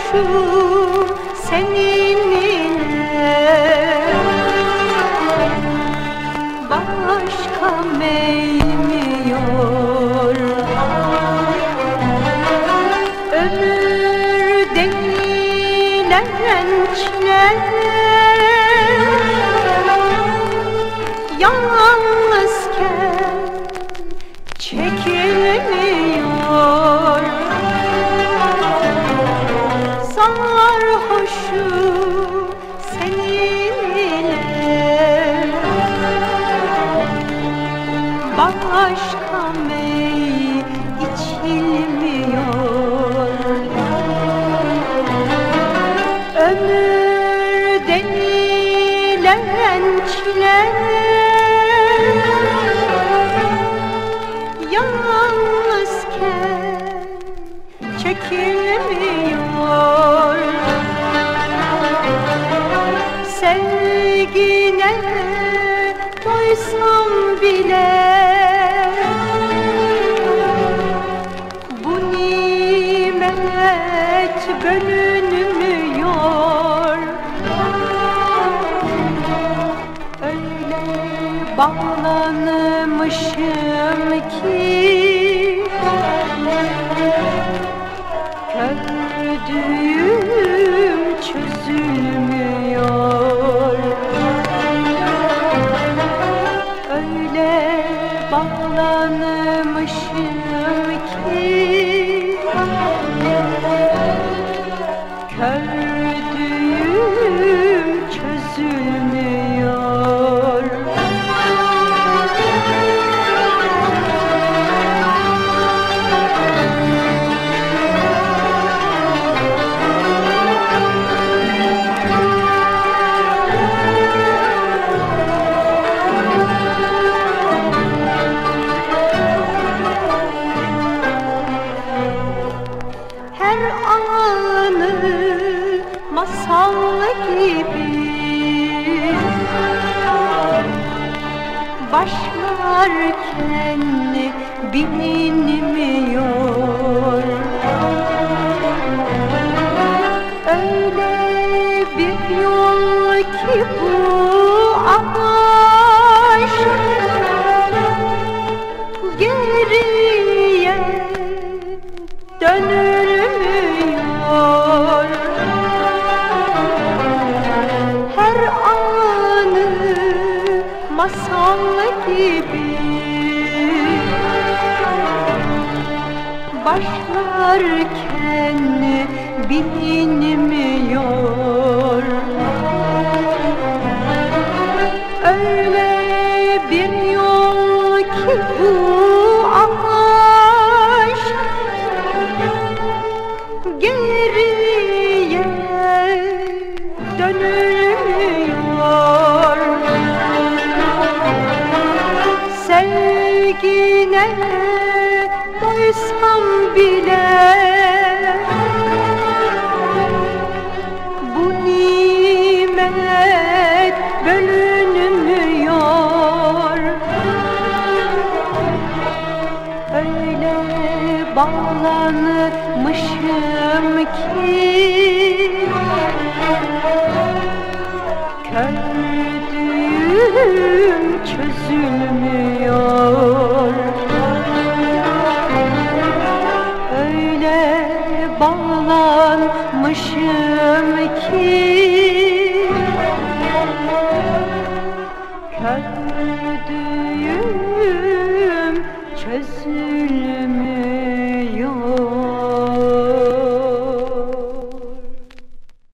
sarhoşum seninle, başka meylemiyor. Ömür denilen çile yalnızken çekilmiyor. Sarhoşum seninle, başka mey içilmiyor. Ömür denilen çile yalnızken çekilmiyor. Sevgine doysam bile bu nimet bölünmüyor. Öyle bağlanmışım ki gördüğüm çözülmüyor. Öyle bağlanmışım ki gördüğüm çözülmüyor. Her anı masal gibi başlarken bilinmiyor. Öyle bir yol ki bu aşk, geriye dönülmüyor. Her anı masal gibi başlarken bilinmiyor. Öyle bir yol ki bu aşk, geriye dönülmüyor. Sevgine doysam bile bu nimet bölünmüyor. Öyle bağlanmışım ki gördüğüm çözülmüyor. Öyle bağlanmışım ki gördüğüm çözülmüyor.